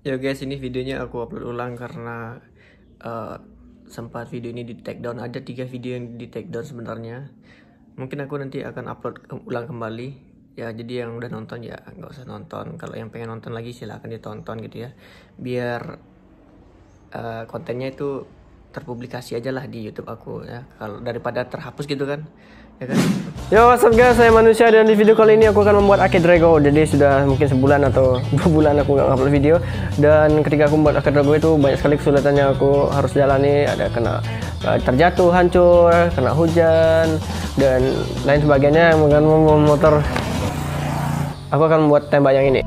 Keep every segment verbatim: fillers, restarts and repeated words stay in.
Yo guys, ini videonya aku upload ulang karena uh, sempat video ini di take down. Ada tiga video yang di take down sebenarnya. Mungkin aku nanti akan upload ke ulang kembali. Ya, jadi yang udah nonton ya nggak usah nonton. Kalau yang pengen nonton lagi silahkan ditonton gitu ya. Biar uh, kontennya itu terpublikasi aja lah di YouTube aku ya. Kalau daripada terhapus gitu kan. Ya kan? Yo, what's up guys, saya Manusia dan di video kali ini aku akan membuat Arcade Drago. Jadi sudah mungkin sebulan atau dua bulan aku nggak upload video. Dan ketika aku membuat Arcade Drago itu banyak sekali kesulitannya aku harus jalani. Ada kena uh, terjatuh, hancur, kena hujan dan lain sebagainya. Mungkin motor. Aku akan membuat tembak yang ini.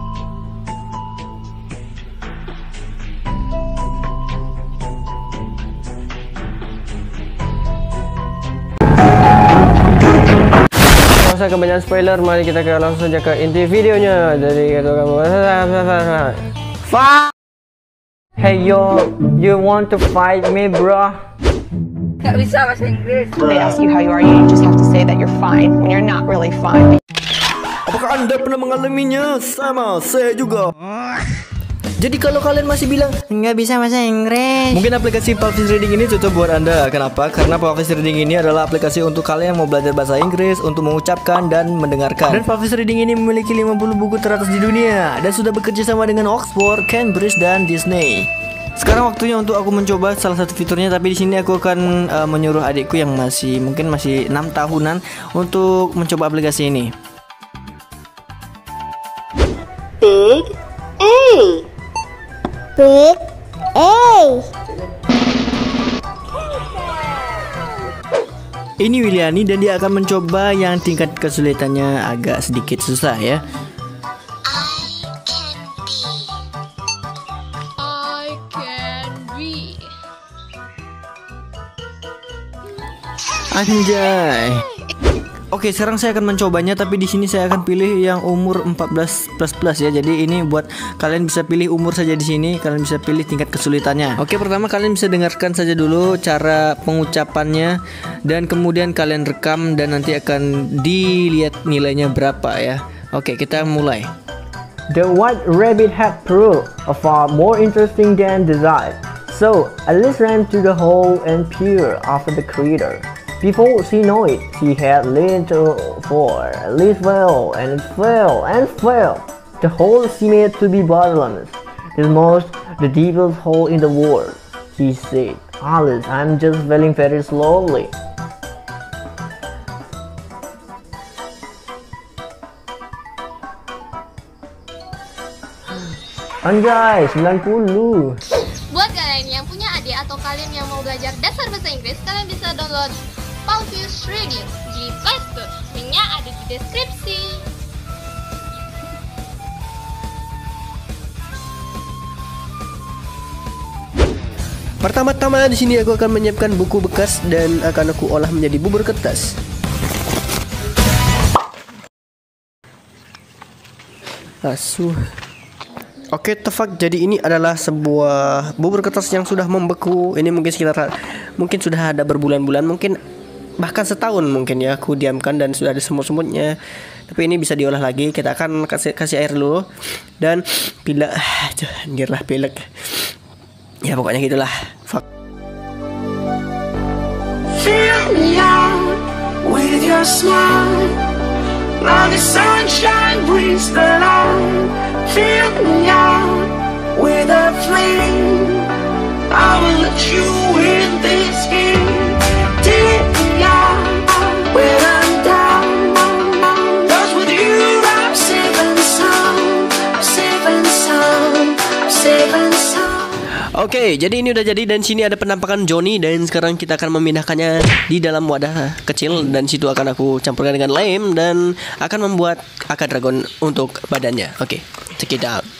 Kebanyakan spoiler, mari kita ke langsung saja ke inti videonya. Jadi itu kamu Fuck. Hey yo, you want to fight me, bro? Gak bisa bahasa Inggris. They ask you how you are, you just have to say that you're fine when you're not really fine. Apakah Anda pernah mengalaminya? Sama, saya juga. Jadi kalau kalian masih bilang nggak bisa bahasa Inggris, mungkin aplikasi Publish Reading ini cocok buat Anda. Kenapa? Karena Publish Reading ini adalah aplikasi untuk kalian yang mau belajar bahasa Inggris, untuk mengucapkan dan mendengarkan. Dan Publish Reading ini memiliki lima puluh buku teratas di dunia dan sudah bekerja sama dengan Oxford, Cambridge, dan Disney. Sekarang waktunya untuk aku mencoba salah satu fiturnya, tapi di sini aku akan uh, menyuruh adikku yang masih mungkin masih enam tahunan untuk mencoba aplikasi ini. Big A. Big A. Ini Wiliani dan dia akan mencoba yang tingkat kesulitannya agak sedikit susah ya. I can be. Anjay. Oke, sekarang saya akan mencobanya, tapi di sini saya akan pilih yang umur empat belas plus plus ya. Jadi ini buat kalian bisa pilih umur saja di sini, kalian bisa pilih tingkat kesulitannya. Oke, pertama kalian bisa dengarkan saja dulu cara pengucapannya dan kemudian kalian rekam dan nanti akan dilihat nilainya berapa ya. Oke, kita mulai. The white rabbit had proved a far more interesting than desired. So Alice ran to the hole and peered after the creature. Before she knew it, she had leaned forward. Alice fell and fell and fell. The hole seemed to be bottomless. This was the deepest hole in the world, she said. Alice, I'm just falling very slowly. Anjay, sembilan puluh. Buat kalian yang punya adik atau kalian yang mau belajar dasar bahasa Inggris, kalian bisa download Publish Reading di Play Store. Linknya ada di deskripsi. Pertama-tama di sini aku akan menyiapkan buku bekas dan akan aku olah menjadi bubur kertas. Asuh. Oke, tefak. Jadi ini adalah sebuah bubur kertas yang sudah membeku. Ini mungkin sekitar mungkin sudah ada berbulan-bulan, mungkin bahkan setahun mungkin ya aku diamkan dan sudah ada semut-semutnya. Tapi ini bisa diolah lagi. Kita akan kasih kasih air dulu dan pilek. Anjir lah pilek. Ya pokoknya gitulah. Fuck. Fill me out with your smile. Now the sunshine brings the light. Fill me out with a flame. I will let you in this game. Take me out when I'm down. 'Cause with you I'm saving some, I'm saving some, I'm saving some. Oke, jadi ini udah jadi dan sini ada penampakan Johnny dan sekarang kita akan memindahkannya di dalam wadah kecil dan situ akan aku campurkan dengan lem dan akan membuat Arcade Dragon untuk badannya. Oke, check it out.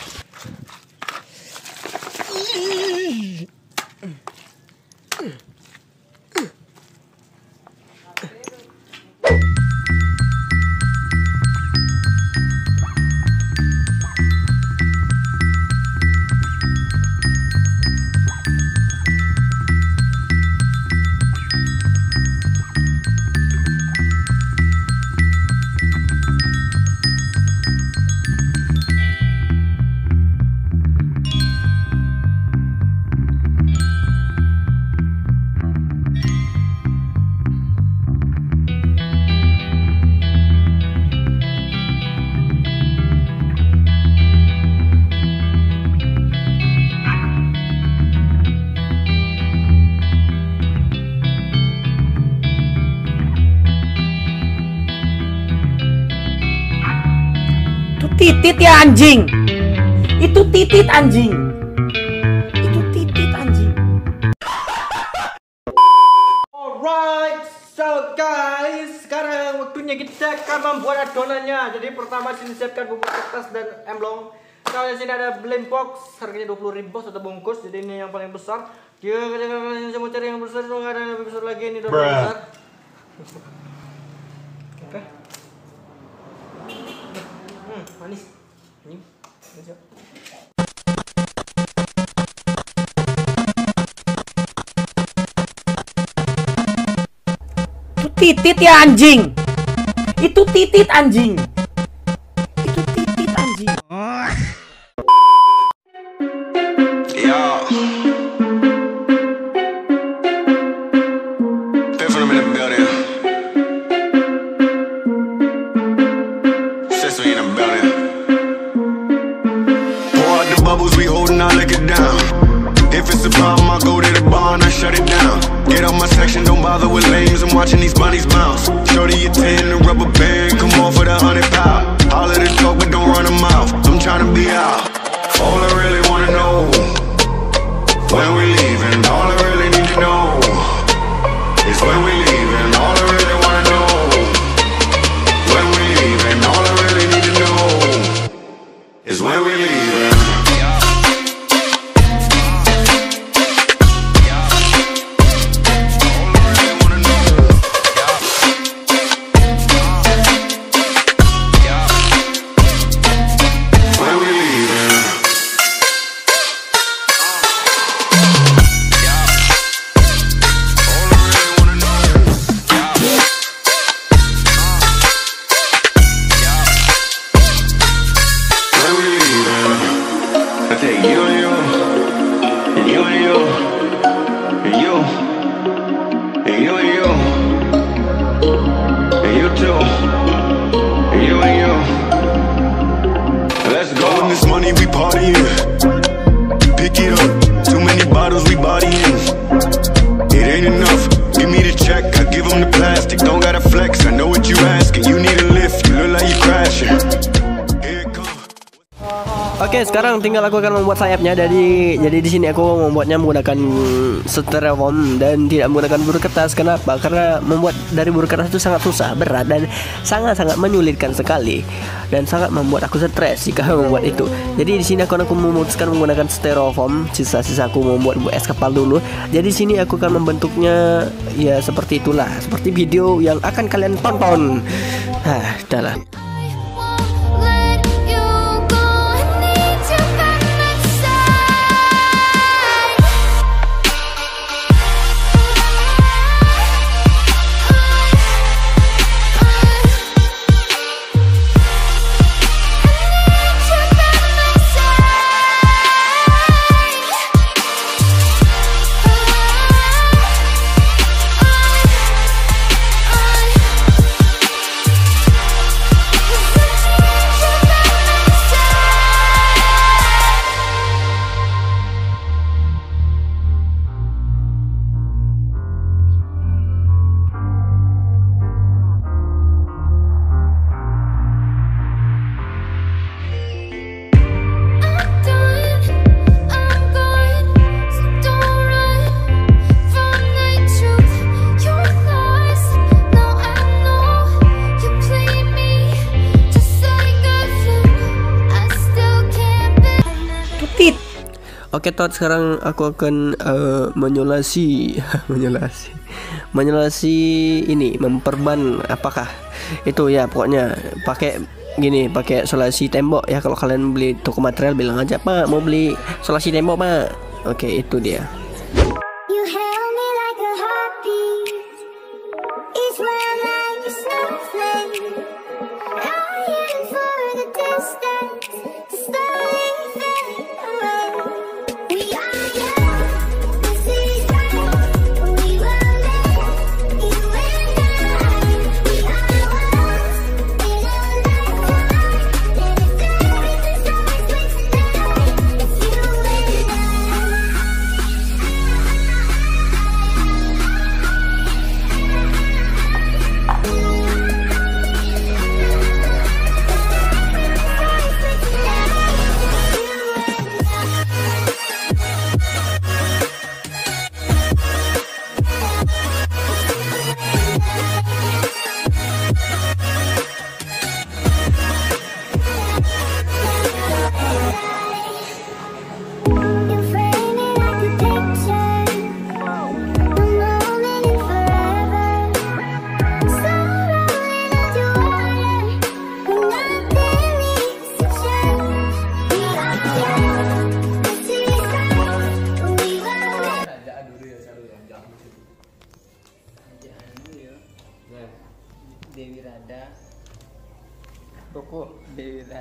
titit ya anjing. Itu titit anjing. Itu titit anjing. Alright, so guys, sekarang waktunya kita akan membuat adonannya. Jadi pertama sini siapkan bubuk kertas dan emblong. Kalau di sini ada blend box, harganya dua puluh ribu satu bungkus. Jadi ini yang paling besar. Dia kalian saya mau cari yang besar, nggak ada yang lebih besar lagi. Ini udah besar. Oke. Hmm, manis. Ini. Ini. Titit ya anjing. Itu titit anjing. Itu titit anjing. Yo. Piffin in the building. Sesame in the building. Pour out the bubbles, we holding our liquor down. If it's a problem, I'll go to the bar and I shut it down. Get out my section, don't bother with lames. I'm watching these bunnies bounce. Shorty a ten, a rubber band, come on for the hundred pound. All of the talk, but don't run them mouth. I'm trying to be out. All I really wanna know, when we leaving. All I really need to know is when we leaving. All I really wanna know, when we leaving. All I really need to know is when we leaving. Oke, sekarang tinggal aku akan membuat sayapnya. Jadi, jadi di sini aku membuatnya menggunakan styrofoam dan tidak menggunakan buru kertas. Kenapa? Karena membuat dari buru kertas itu sangat susah, berat dan sangat-sangat menyulitkan sekali dan sangat membuat aku stres jika membuat itu. Jadi di sini aku akan memutuskan menggunakan styrofoam. Sisa-sisa aku membuat es kapal dulu. Jadi di sini aku akan membentuknya ya seperti itulah, seperti video yang akan kalian tonton. Hah, dah lah. Oke, tot, sekarang aku akan uh, menyolasi, menyolasi, menyolasi ini, memperban apakah itu ya, pokoknya pakai gini, pakai solasi tembok ya. Kalau kalian beli toko material bilang aja, Pak mau beli solasi tembok, Pak. Oke, itu dia.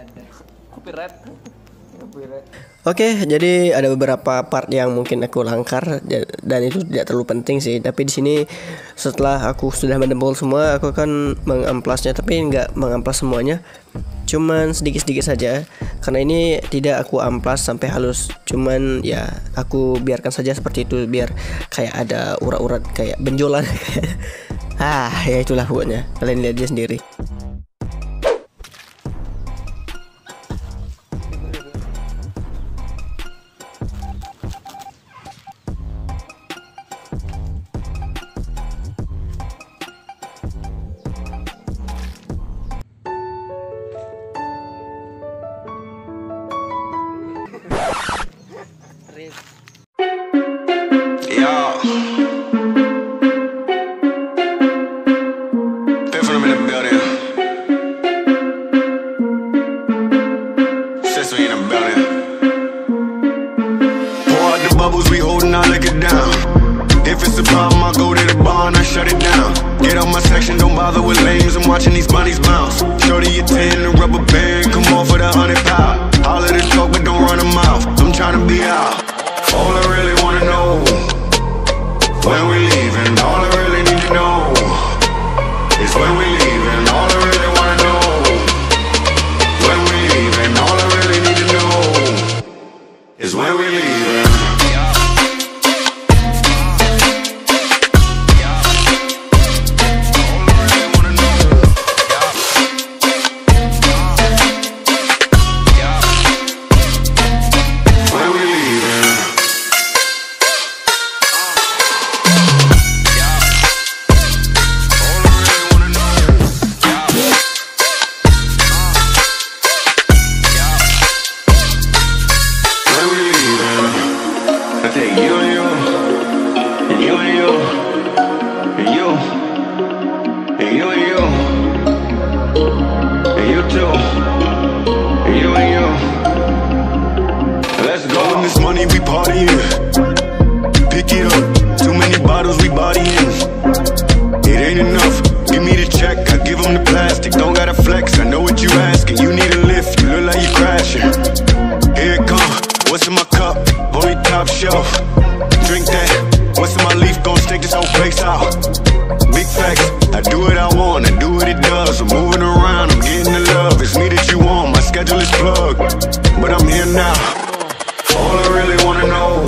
Copyright. Oke, jadi ada beberapa part yang mungkin aku langgar dan itu tidak terlalu penting sih. Tapi di sini setelah aku sudah mendempul semua, aku akan mengamplasnya, tapi nggak mengamplas semuanya, cuman sedikit-sedikit saja. Karena ini tidak aku amplas sampai halus, cuman ya aku biarkan saja seperti itu biar kayak ada urat-urat kayak benjolan. Ah, ya itulah pokoknya. Kalian lihat dia sendiri. Bubbles, we holding our liquor down. If it's a problem, I go to the bar and I shut it down. Get out my section, don't bother with lames. I'm watching these bunnies bounce. Shorty a ten, a rubber band, come on for the hundred pound. All of the talk, but don't run a mouth. I'm trying to be out. All I really wanna know, when we leaving. All I really need to know is when we leaving. All I really wanna know, when we leaving. All I really need to know is when we leaving. We partying, pick it up. Too many bottles we bodying. It ain't enough. Give me the check, I give them the plastic. Don't gotta flex, I know what you asking. You need a lift, you look like you crashing. Here it come, what's in my cup? Holy top shelf. Drink that, what's in my leaf? Gon' stake this whole place out. Big facts, I do what I want, I do what it does. I'm moving around, I'm getting the love. It's me that you want, my schedule is plugged, but I'm here now. All I really wanna know.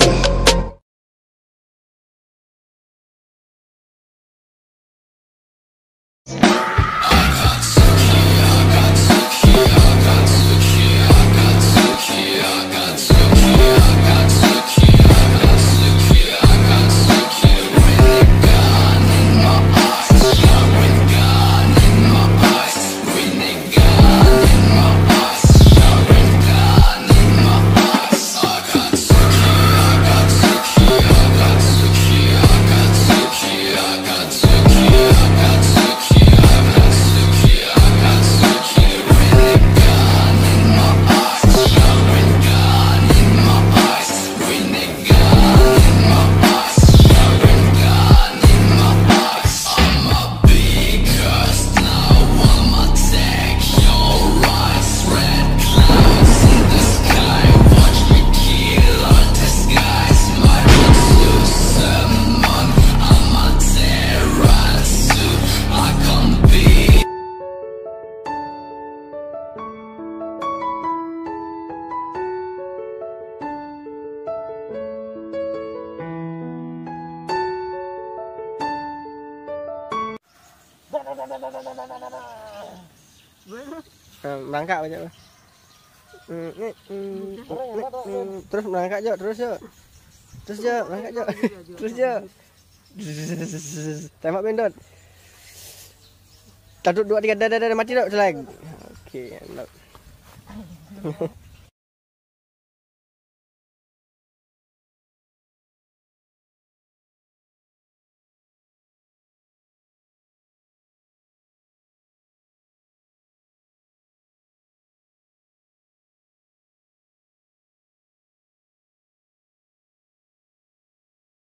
Merangkak aja. Terus merangkak aja, terus yuk. Terus yuk, merangkak yuk. Terus yuk. Tembak bendot. Satu, dua, tiga, dah, dah, dah, mati dok, selesai. Oke, enak.